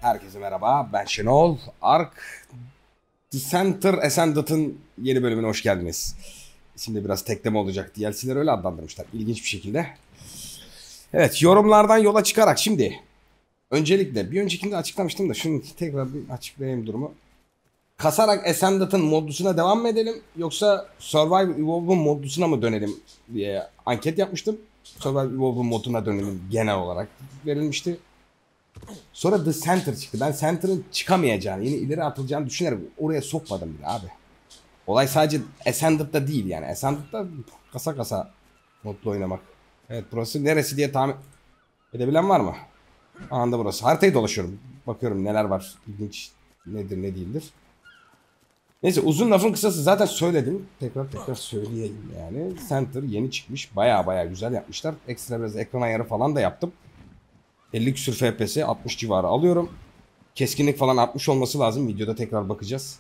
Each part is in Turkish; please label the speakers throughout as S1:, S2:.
S1: Herkese merhaba, ben Şenol. Ark Center Ascended'ın yeni bölümüne hoş geldiniz. Şimdi biraz tekleme olacak. DLC'leri öyle adlandırmışlar. İlginç bir şekilde. Evet, yorumlardan yola çıkarak şimdi. Öncelikle bir öncekinde açıklamıştım da şunu tekrar bir açıklayayım durumu. Kasarak Ascended'ın modlusuna devam mı edelim yoksa Survival Evolved'ın modlusuna mı dönelim diye anket yapmıştım. Survival Evolved'ın moduna dönelim genel olarak verilmişti. Sonra The Center çıktı. Ben Center'ın çıkamayacağını, yine ileri atılacağını düşünerek oraya sokmadım bile abi. Olay sadece Ascended'da değil yani. Ascended'da kasa kasa modlu oynamak. Evet, burası neresi diye tahmin edebilen var mı? Anda burası. Haritayı dolaşıyorum. Bakıyorum neler var. İlginç nedir ne değildir. Neyse, uzun lafın kısası zaten söyledim. Tekrar söyleyeyim yani. Center yeni çıkmış. Baya güzel yapmışlar. Ekstra biraz ekran ayarı falan da yaptım. 50 küsür FPS 60 civarı alıyorum. Keskinlik falan 60 olması lazım. Videoda tekrar bakacağız.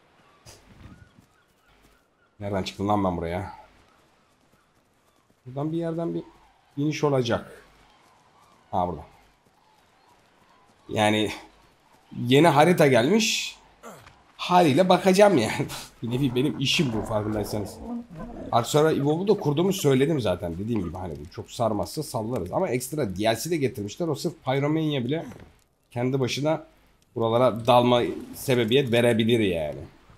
S1: Nereden çıktım lan ben buraya? Buradan bir yerden bir iniş olacak. Ha, burada. Yani yeni harita gelmiş. Haliyle bakacağım yani. Bir nevi benim işim bu, farkındaysanız. Ark Survival Evolved'u da kurduğumu söyledim zaten. Dediğim gibi hani çok sarmazsa sallarız. Ama ekstra DLC de getirmişler. O sırf Pyromania bile kendi başına buralara dalma sebebiyet verebilir yani.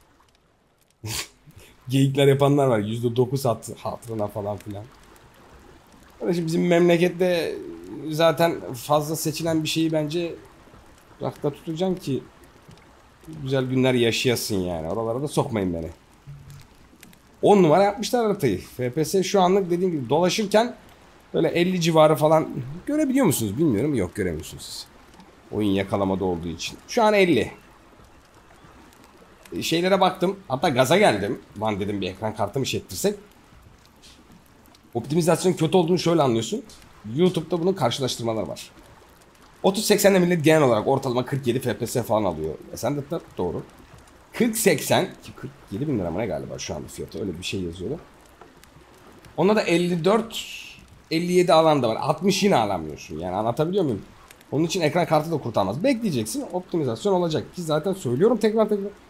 S1: Geyikler yapanlar var. %9 hatırına falan filan. Şimdi bizim memlekette zaten fazla seçilen bir şeyi bence rakta tutacaksın ki güzel günler yaşayasın yani. Oralara da sokmayın beni. 10 numara yapmışlar haritayı. FPS şu anlık dediğim gibi dolaşırken böyle 50 civarı falan görebiliyor musunuz bilmiyorum. Yok, göremiyorsunuz siz. Oyun yakalamada olduğu için. Şu an 50. Şeylere baktım. Hatta gaza geldim. Lan dedim, bir ekran kartı mı işlettirsek. Optimizasyon kötü olduğunu şöyle anlıyorsun. YouTube'da bunun karşılaştırmaları var. 3080'de millet genel olarak ortalama 47 FPS falan alıyor. Sen de doğru. 4080 ki 47 bin lira mı ne galiba şu anda fiyatı, öyle bir şey yazıyordu. Ona da 54-57 alan da var. 60 yine alamıyorsun yani, anlatabiliyor muyum? Onun için ekran kartı da kurtarmaz. Bekleyeceksin, optimizasyon olacak ki zaten söylüyorum tekrar.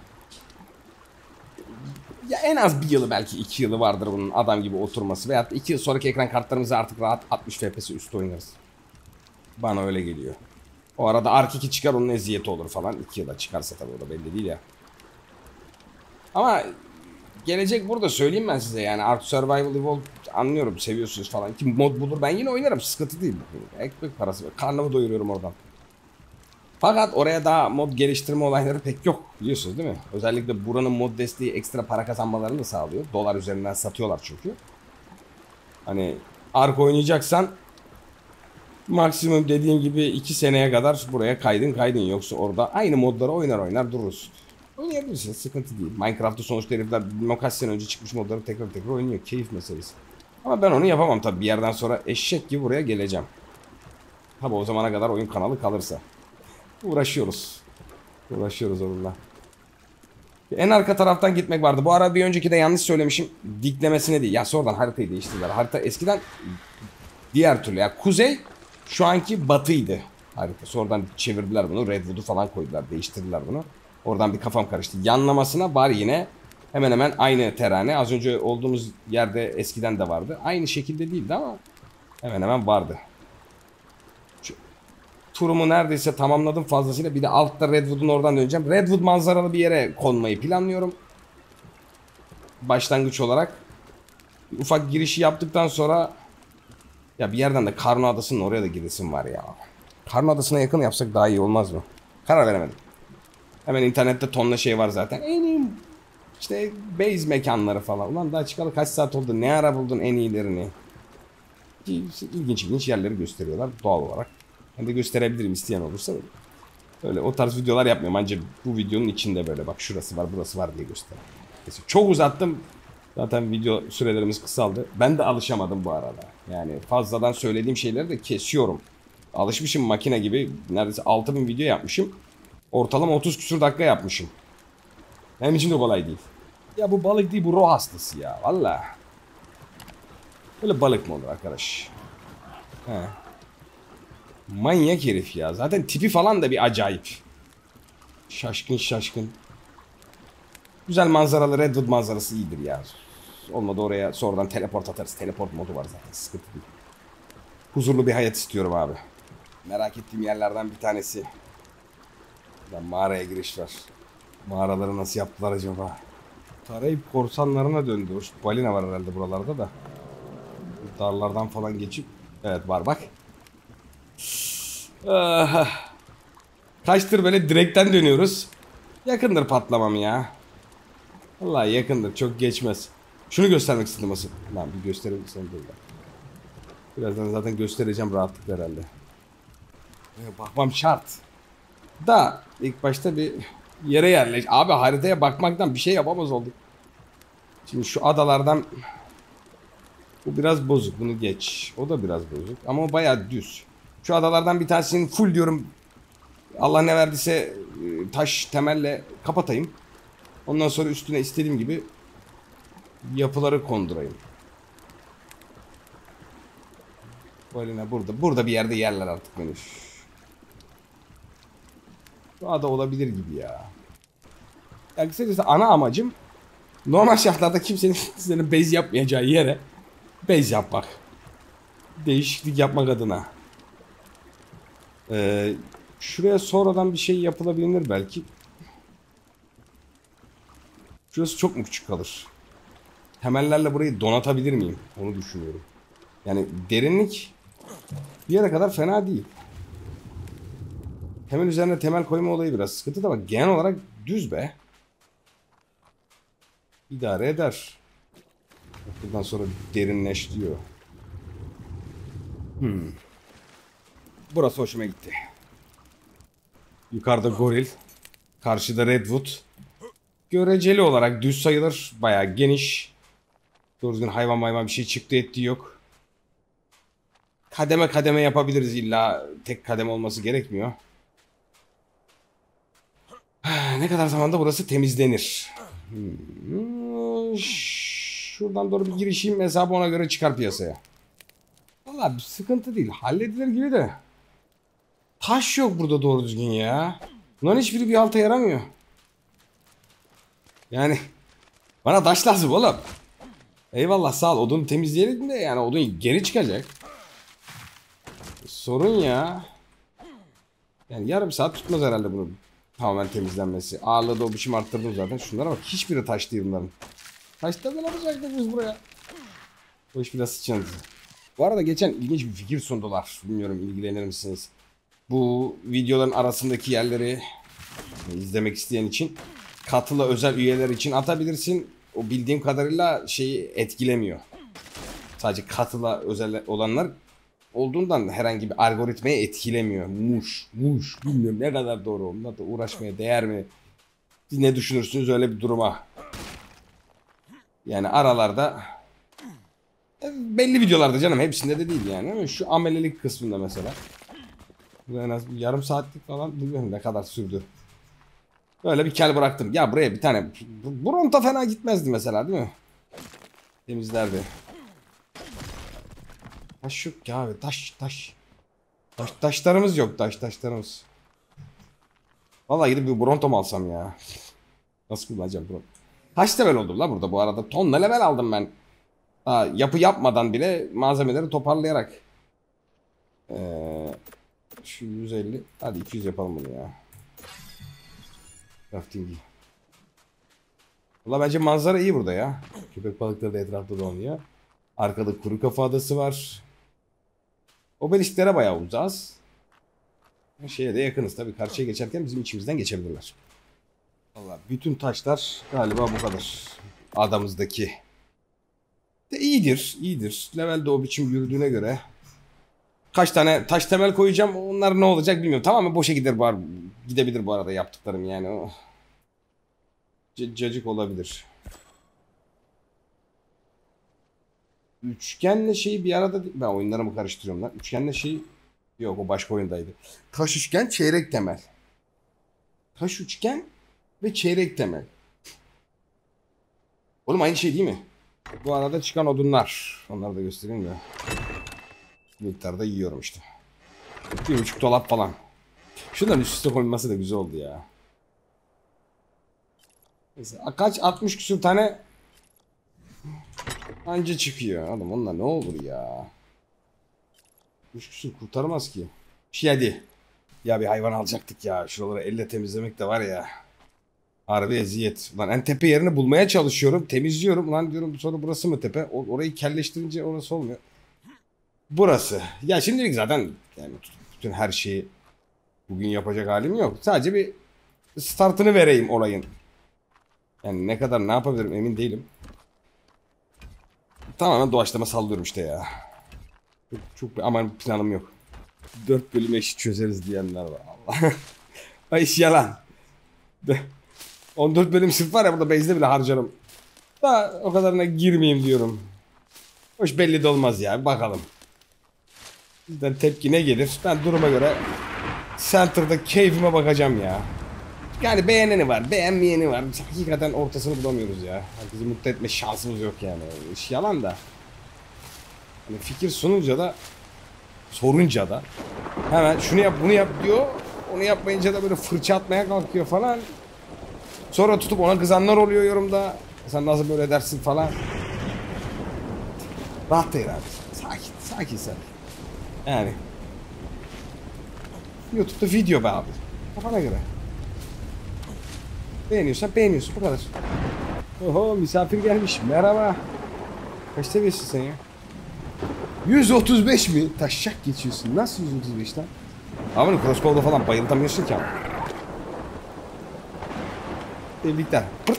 S1: Ya en az bir yılı, belki 2 yılı vardır bunun adam gibi oturması. Veyahut 2 yıl sonraki ekran kartlarımızı artık rahat 60 FPS üstü oynarız. Bana öyle geliyor. O arada Ark 2 çıkar, onun eziyeti olur falan. 2 yıla çıkarsa tabii, o da belli değil ya. Ama gelecek burada, söyleyeyim ben size yani. Ark Survival Evolved anlıyorum, seviyorsunuz falan. Ki mod bulur, ben yine oynarım, sıkıntı değil. Ekmek parası, karnımı doyuruyorum oradan. Fakat oraya daha mod geliştirme olayları pek yok, biliyorsunuz değil mi? Özellikle buranın mod desteği ekstra para kazanmalarını da sağlıyor. Dolar üzerinden satıyorlar çünkü. Hani Ark oynayacaksan maksimum dediğim gibi 2 seneye kadar buraya kaydın. Yoksa orada aynı modları oynar durursun. Oynayabilirsin, sıkıntı değil. Minecraft'ta sonuçta herifler kaç sene önce çıkmış modları tekrar oynuyor. Keyif meselesi. Ama ben onu yapamam tabii, bir yerden sonra eşek gibi buraya geleceğim. Tabii o zamana kadar oyun kanalı kalırsa. Uğraşıyoruz onunla. En arka taraftan gitmek vardı. Bu ara bir önceki de yanlış söylemişim. Diklemesine değil. Ya sonradan haritayı değiştirdiler. Harita eskiden diğer türlü. Ya kuzey şu anki batıydı harita. Sonradan çevirdiler bunu. Redwood'u falan koydular. Değiştirdiler bunu. Oradan bir kafam karıştı. Yanlamasına var yine. Hemen hemen aynı terane. Az önce olduğumuz yerde eskiden de vardı. Aynı şekilde değildi ama hemen hemen vardı. Turumu neredeyse tamamladım fazlasıyla. Bir de altta Redwood'un oradan döneceğim. Redwood manzaralı bir yere konmayı planlıyorum. Başlangıç olarak. Ufak girişi yaptıktan sonra ya bir yerden de Karno Adası'nın oraya da giresim var ya. Karno Adası'na yakın yapsak daha iyi olmaz mı? Karar veremedim. Hemen internette tonla şey var zaten. En iyi işte base mekanları falan. Ulan daha çıkalı kaç saat oldu? Ne ara buldun en iyilerini? İlginç yerleri gösteriyorlar doğal olarak. Ben de gösterebilirim isteyen olursa. Öyle o tarz videolar yapmıyorum. Ancak bu videonun içinde böyle bak şurası var burası var diye göster. Çok uzattım. Zaten video sürelerimiz kısaldı. Ben de alışamadım bu arada. Yani fazladan söylediğim şeyleri de kesiyorum. Alışmışım makine gibi. Neredeyse 6000 video yapmışım. Ortalama 30 küsur dakika yapmışım. Benim için de kolay değil. Ya bu balık değil, bu ruh hastası ya. Valla. Böyle balık mı olur arkadaş? He. Manyak herif ya. Zaten tipi falan da bir acayip. Şaşkın şaşkın. Güzel manzaralı Redwood manzarası iyidir ya. Olmadı oraya sonradan teleport atarız. Teleport modu var zaten, sıkıntı değil. Huzurlu bir hayat istiyorum abi. Merak ettiğim yerlerden bir tanesi. Buradan mağaraya giriş var. Mağaraları nasıl yaptılar acaba? Tarayıp korsanlarına döndü. Balina var herhalde buralarda da. Darlardan falan geçip. Evet var bak. Ah. Kaçtır böyle direkten dönüyoruz. Yakındır patlamam ya. Vallahi yakındır, çok geçmez. Şunu göstermek istedim asıl. Lan bir gösterebilirsem böyle. Birazdan zaten göstereceğim rahatlıkla herhalde. Bakmam şart. Da ilk başta bir yere yerleş. Abi haritaya bakmaktan bir şey yapamaz olduk. Şimdi şu adalardan bu biraz bozuk, bunu geç. O da biraz bozuk ama o bayağı düz. Şu adalardan bir tanesini full diyorum. Allah ne verdiyse taş temelle kapatayım. Ondan sonra üstüne istediğim gibi yapıları kondurayım. Balina burada. Burada bir yerde yerler artık beni. Şu ada olabilir gibi ya. Yani kısacası ana amacım normal şartlarda kimsenin senin base yapmayacağı yere base yapmak. Değişiklik yapmak adına. Şuraya sonradan bir şey yapılabilir belki. Şurası çok mu küçük kalır? Temellerle burayı donatabilir miyim? Onu düşünüyorum. Yani derinlik bir yere kadar fena değil. Temel üzerine temel koyma olayı biraz sıkıntı da bak genel olarak düz be. İdare eder. Buradan sonra derinleş diyor. Burası hoşuma gitti. Yukarıda goril. Karşıda redwood. Göreceli olarak düz sayılır. Bayağı geniş. Doğru düzgün hayvan bir şey çıktı ettiği yok. Kademe kademe yapabiliriz, illa tek kademe olması gerekmiyor. Ne kadar zamanda burası temizlenir? Şuradan doğru bir girişeyim, hesabı ona göre çıkar piyasaya. Vallahi bir sıkıntı değil, halledilir gibi de. Taş yok burada doğru düzgün ya. Bunların hiçbiri bir halta yaramıyor. Yani bana taş lazım oğlum. Eyvallah sağ ol, odunu temizleyelim de yani odun geri çıkacak. Sorun ya. Yani yarım saat tutmaz herhalde bunu tamamen temizlenmesi. Ağırlığı da o biçim arttırdım zaten. Şunlara bak, hiçbiri taş değil bunların. Taştan ne yapacaktık biz buraya? O iş biraz sıçradı. Bu arada geçen ilginç bir fikir sundular. Bilmiyorum ilgilenir misiniz? Bu videoların arasındaki yerleri izlemek isteyen için katılı özel üyeler için atabilirsin. O bildiğim kadarıyla şeyi etkilemiyor. Sadece katıla özel olanlar olduğundan herhangi bir algoritmayı etkilemiyor. Muş bilmiyorum ne kadar doğru, onunla da uğraşmaya değer mi? Siz ne düşünürsünüz öyle bir duruma? Yani aralarda belli videolarda canım, hepsinde de değil yani, ama şu amelelik kısmında mesela en az bir yarım saatlik falan, bilmiyorum ne kadar sürdü. Böyle bir kel bıraktım. Ya buraya bir tane Bronta fena gitmezdi mesela, değil mi? Temizlerdi. Taş yok ya abi, taşlarımız yok, taşlarımız. Vallahi gidip bir Bronto mu alsam ya? Nasıl kullanacağım Bronto? Kaç level oldum la burada bu arada? Tonla level aldım ben. Daha yapı yapmadan bile malzemeleri toparlayarak. Şu 150. Hadi 200 yapalım bunu ya. Crafting'i. Valla bence manzara iyi burada ya. Köpek balıkları da etrafta dolanıyor. Arkada kuru kafa adası var. Obelisklere bayağı uzağız. Şeye de yakınız tabii. Karşıya geçerken bizim içimizden geçebilirler. Valla bütün taşlar galiba bu kadar. Adamızdaki. De iyidir. Levelde o biçim yürüdüğüne göre. Kaç tane taş temel koyacağım. Onlar ne olacak bilmiyorum. Tamamen boşa gidebilir bu arada yaptıklarım yani. Oh. Cacık olabilir. Üçgenle şeyi bir arada... Ben oyunlarımı karıştırıyorum lan. Üçgenle şeyi... Yok, o başka oyundaydı. Taş üçgen, çeyrek temel. Taş üçgen ve çeyrek temel. Oğlum aynı şey değil mi? Bu arada çıkan odunlar. Onları da göstereyim de. Miktarda yiyorum işte. 1,5 dolap falan. Şunların üst üste koyulması da güzel oldu ya. Mesela kaç 60 küsur tane anca çıkıyor. Adam onlar ne olur ya. 60 küsur kurtarmaz ki. Şey hadi. Ya bir hayvan alacaktık ya. Şuraları elle temizlemek de var ya. Harbi eziyet. Ulan en tepe yerini bulmaya çalışıyorum. Temizliyorum. Ulan diyorum sonra burası mı tepe? Orayı kelleştirince orası olmuyor. Burası. Ya şimdilik zaten yani bütün her şeyi bugün yapacak halim yok. Sadece bir startını vereyim olayın. Yani ne kadar ne yapabilirim emin değilim. Tamamen doğaçlama sallıyorum işte ya. Çok bir aman planım yok. 4 bölüm eşit çözeriz diyenler var. Allah. Ay iş yalan. 14 bölüm sırf var ya burada base'de bile harcarım. Daha o kadarına girmeyeyim diyorum. Hoş belli de olmaz ya. Bakalım. Bizden tepki ne gelir? Ben duruma göre Center'da keyfime bakacağım ya. Yani beğeneni var, beğenmeyeni var. Biz hakikaten ortasını bulamıyoruz ya. Herkesi mutlu etme şansımız yok yani. İş yalan da. Hani fikir sununca da sorunca da hemen şunu yap bunu yap diyor. Onu yapmayınca da böyle fırça atmaya kalkıyor falan. Sonra tutup ona kızanlar oluyor yorumda. Sen nasıl böyle dersin falan. Rahat değil abi. Sakin, sakin sen. Yani. YouTube'da video be abi. Kafana göre. Beğeniyorsan beğeniyorsun bu kadar. Oho misafir gelmiş. Merhaba. Kaç seviyesin sen ya? 135 mi? Taşak geçiyorsun. Nasıl 135 lan? Abi crossbow'da falan bayıltamıyorsun ki ama. Tebrikler. Pırt.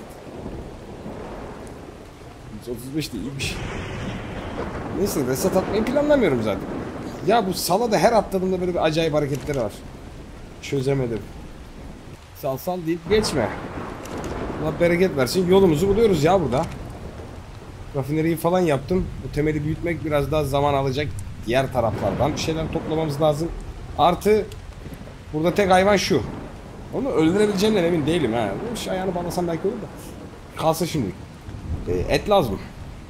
S1: 135 de iyiymiş. Neyse reset atmayı planlamıyorum zaten. Ya bu salada her atladığımda böyle bir acayip hareketleri var. Çözemedim. Sal sal deyip geçme. Allah bereket versin. Yolumuzu buluyoruz ya burada. Rafineriyi falan yaptım. Bu temeli büyütmek biraz daha zaman alacak. Diğer taraflardan bir şeyler toplamamız lazım. Artı burada tek hayvan şu. Onu öldürebileceğimden emin değilim ha. Şu ayağını bağlasam belki olur da. Kalsın şimdi. Et lazım.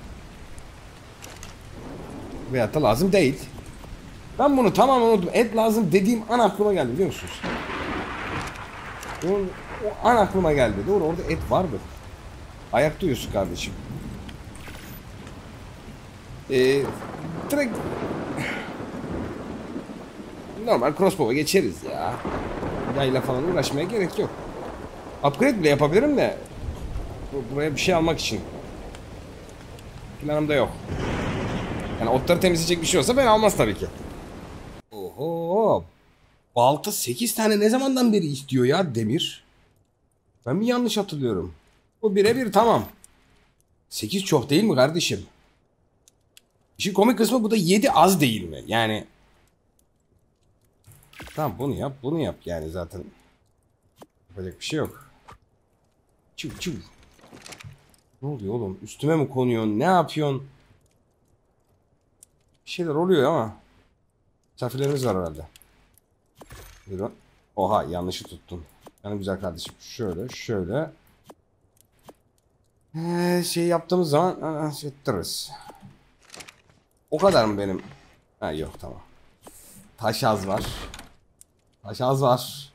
S1: Veyahut da lazım değil. Ben bunu tamamen unuttum. Et lazım dediğim an aklıma geldi biliyor musunuz? O an aklıma geldi. Doğru orada et vardı. Ayakta uyuyorsun kardeşim. Direkt normal crossbow'a geçeriz ya. Yayla falan uğraşmaya gerek yok. Upgrade bile yapabilirim de buraya bir şey almak için. Planımda yok. Yani otları temizleyecek bir şey olsa ben almaz tabii ki. Oho. Balta 8 tane ne zamandan beri istiyor ya demir? Ben mi yanlış hatırlıyorum? Bu birebir tamam. 8 çok değil mi kardeşim? İşin komik kısmı bu da 7 az değil mi? Yani tamam bunu yap bunu yap yani zaten yapacak bir şey yok. Çıv çıv. Ne oluyor oğlum? Üstüme mi konuyorsun? Ne yapıyorsun? Bir şeyler oluyor ama. Misafirlerimiz var herhalde. Buyurun. Oha yanlışı tuttun. Yani güzel kardeşim. Şöyle şöyle. Şey yaptığımız zaman ettiririz. O kadar mı benim? Ha yok tamam. Taş az var. Taş az var.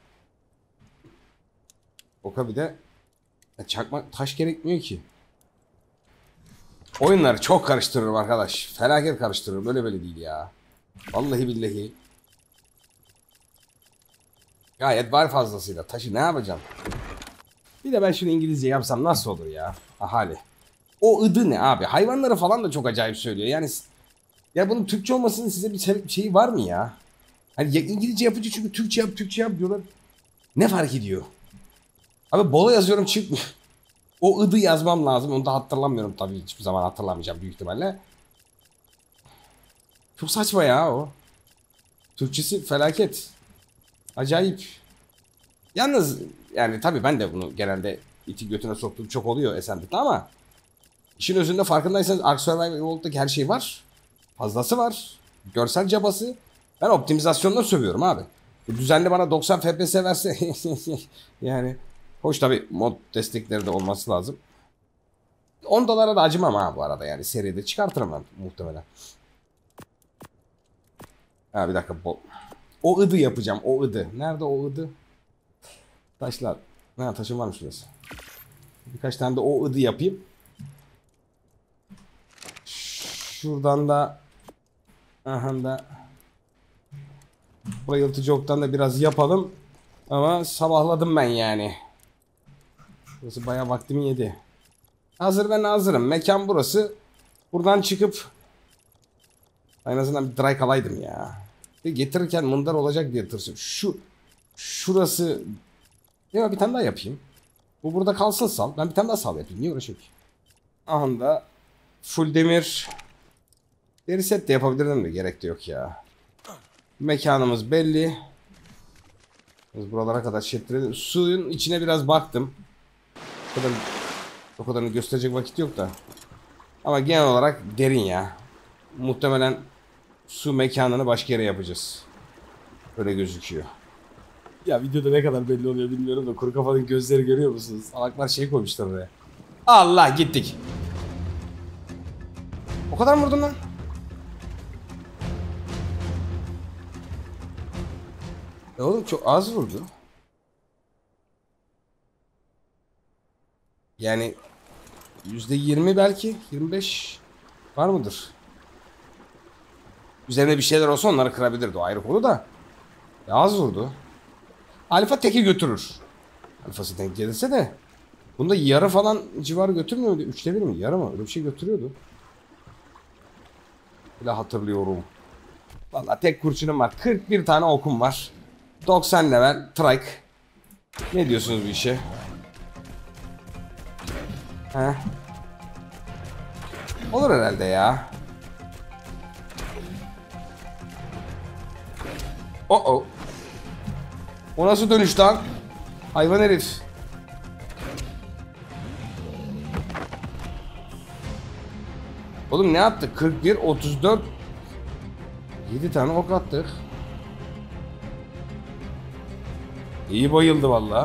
S1: Oka bir de çakmak taş gerekmiyor ki. Oyunları çok karıştırırım arkadaş. Felaket karıştırırım. Böyle böyle değil ya. Vallahi billahi. Gayet var fazlasıyla. Taşı ne yapacağım? Bir de ben şunu İngilizce yapsam nasıl olur ya? Ahali. O ıdı ne abi? Hayvanları falan da çok acayip söylüyor. Yani ya bunun Türkçe olmasının size bir şeyi var mı ya? Hani ya İngilizce yapınca çünkü Türkçe yap diyorlar. Ne fark ediyor? Abi bola yazıyorum çıkmıyor. O ıdı yazmam lazım. Onu da hatırlamıyorum tabii. Hiçbir zaman hatırlamayacağım büyük ihtimalle. Çok saçma ya o. Türkçesi felaket. Acayip. Yalnız yani tabii ben de bunu genelde iti götüne soktuğum çok oluyor Ascended'de ama işin özünde farkındaysanız Ark Survival Evolved'daki her şey var. Fazlası var. Görsel cabası. Ben optimizasyonla sövüyorum abi. Düzenli bana 90 FPS verse yani hoş tabii mod destekleri de olması lazım. 10 dolara da acımam ha bu arada yani seride çıkartırım ben muhtemelen. Ha bir dakika o ıdı yapacağım o ıdı. Nerede o ıdı? Taşlar. Ha taşım varmış şurası. Birkaç tane de o ıdı yapayım. Şuradan da aha da bayıltıcı oktan da biraz yapalım. Ama sabahladım ben yani. Burası bayağı vaktimi yedi. Hazır, ben hazırım. Mekan burası. Buradan çıkıp en azından bir drag alaydım ya. Ve getirirken mındar olacak diye tırsıyorum. Şurası. Ya bir tane daha yapayım. Bu burada kalsın sal. Ben bir tane daha sal yapayım. Niye uğraşıyorum ki? Aha da full demir. Deri set de yapabilirdim de gerek de yok ya. Mekanımız belli. Biz buralara kadar şettirelim. Suyun içine biraz baktım. O kadarını gösterecek vakit yok da. Ama genel olarak derin ya. Muhtemelen su mekanını başka yere yapacağız. Öyle gözüküyor. Ya videoda ne kadar belli oluyor bilmiyorum da kuru kafanın gözleri görüyor musunuz? Salaklar şey koymuşlar oraya. Allah, gittik. O kadar mı vurdun lan? Oğlum çok az vurdu. Yani %20 belki 25 var mıdır? Üzerine bir şeyler olsa onları kırabilirdi, o ayrı konu da. Ya az vurdu. Alfa teki götürür. Alfası denk gelirse de. Bunda yarı falan civarı götürmüyordu. 3'te 1 mi? Yarı mı? Öyle bir şey götürüyordu. Bile hatırlıyorum. Vallahi tek kurşunum var. 41 tane okum var. 90 level trike. Ne diyorsunuz bu işe? He? Olur herhalde ya. Oh. O nasıl dönüş lan? Hayvan herif. Oğlum ne yaptık? 41, 34. 7 tane ok attık. İyi bayıldı vallahi.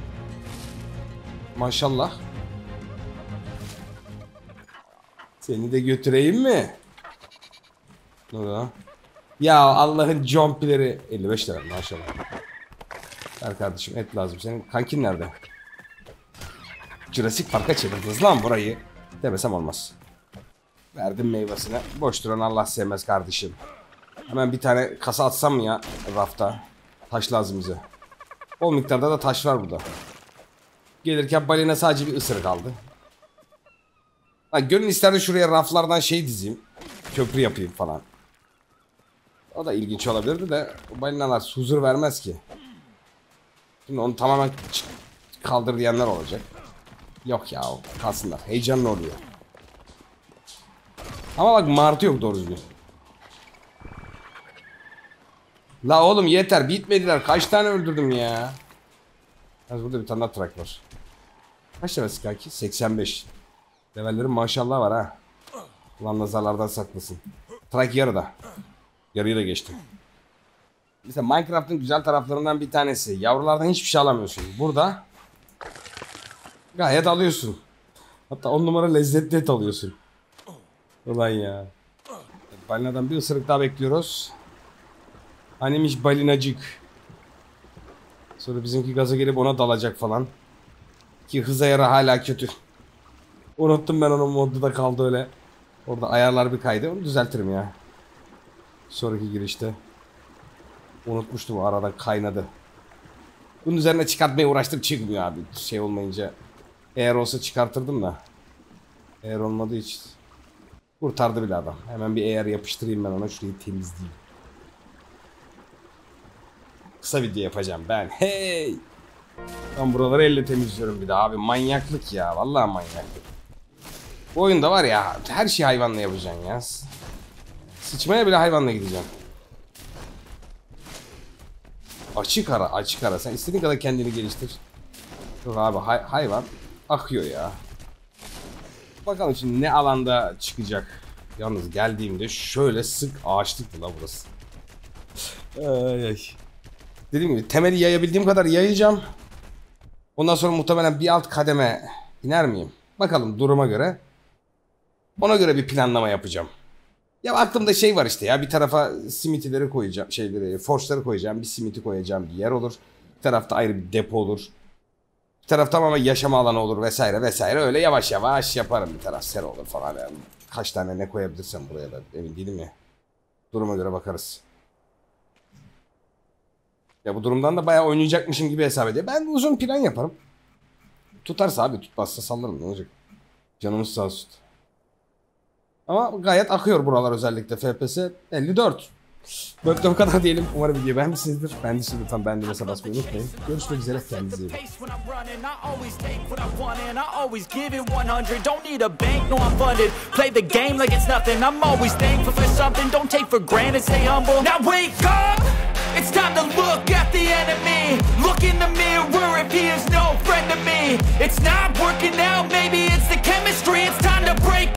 S1: Maşallah. Seni de götüreyim mi? Ne oldu? Ya Allah'ın jumpileri. 55 lira maşallah. Ver kardeşim, et lazım. Senin kankin nerede? Jurassic Park'a çevirdiniz lan burayı. Demesem olmaz. Verdim meyvesine. Boş duran Allah sevmez kardeşim. Hemen bir tane kasa atsam mı ya rafta? Taş lazım bize. O miktarda da taş var burada. Gelirken balina sadece bir ısırık aldı. Ha, gönül isterdi şuraya raflardan şey dizeyim. Köprü yapayım falan. O da ilginç olabilirdi de balinalar huzur vermez ki. Şimdi onu tamamen kaldır diyenler olacak. Yok ya, kalsınlar. Heyecanlı oluyor. Ama bak martı yok doğru düzgün. La oğlum yeter, bitmediler. Kaç tane öldürdüm ya. Yalnız burada bir tane daha trak var. Kaç levelsin kanki? 85. Levellerin maşallah var ha. Ulan nazarlardan saklasın. Trak yarıda. Yarıyı da geçtim. Mesela Minecraft'ın güzel taraflarından bir tanesi. Yavrulardan hiçbir şey alamıyorsun. Burada gayet alıyorsun. Hatta 10 numara lezzetli et alıyorsun. Ulan ya. Balinadan bir ısırık daha bekliyoruz. Hanimiş balinacık. Sonra bizimki gaza gelip ona dalacak falan. Ki hız ayarı hala kötü. Unuttum ben, onun modda da kaldı öyle. Orada ayarlar bir kaydı. Onu düzeltirim ya. Sonraki girişte. Unutmuştum, aradan kaynadı. Bunun üzerine çıkartmaya uğraştım, çıkmıyor abi. Şey olmayınca. Eğer olsa çıkartırdım da. Eğer olmadığı için. Kurtardı bile adam. Hemen bir eğer yapıştırayım ben ona, şurayı temizleyeyim. Kısa video yapacağım ben. Hey! Ben buraları elle temizliyorum bir de abi. Manyaklık ya. Vallahi manyaklık. Bu oyunda var ya, her şeyi hayvanla yapacaksın ya. Sıçmaya bile hayvanla gideceksin. Açık ara, açık ara. Sen istediğin kadar kendini geliştir. Yok abi, hayvan akıyor ya. Bakalım şimdi ne alanda çıkacak. Yalnız geldiğimde şöyle sık ağaçlıktı la burası. Ay. Dediğim gibi temeli yayabildiğim kadar yayacağım. Ondan sonra muhtemelen bir alt kademe iner miyim? Bakalım duruma göre. Ona göre bir planlama yapacağım. Ya aklımda şey var işte ya, bir tarafa simitileri koyacağım, şeyleri, forçları koyacağım, bir simiti koyacağım, bir yer olur. Bir tarafta ayrı bir depo olur. Bir taraf tamamen yaşama alanı olur vesaire vesaire. Öyle yavaş yavaş yaparım, bir taraf sera olur falan yani. Kaç tane ne koyabilirsem buraya da emin değilim ya. Duruma göre bakarız. Ya bu durumdan da bayağı oynayacakmışım gibi hesap ediyor. Ben uzun plan yaparım. Tutarsa abi, tutmazsa sallarım, ne olacak? Canımız sağ olsun. Ama gayet akıyor buralar, özellikle FPS 54. Böyle bu kadar diyelim. Umarım videoyu beğenmişsinizdir. Beğendiyseniz lütfen beğen düğmesine basmayı unutmayın. Görüşmek üzere. Kendinize iyi bakın.
S2: It's time to look at the enemy. Look in the mirror if he is no friend to me. It's not working out, maybe it's the chemistry. It's time to break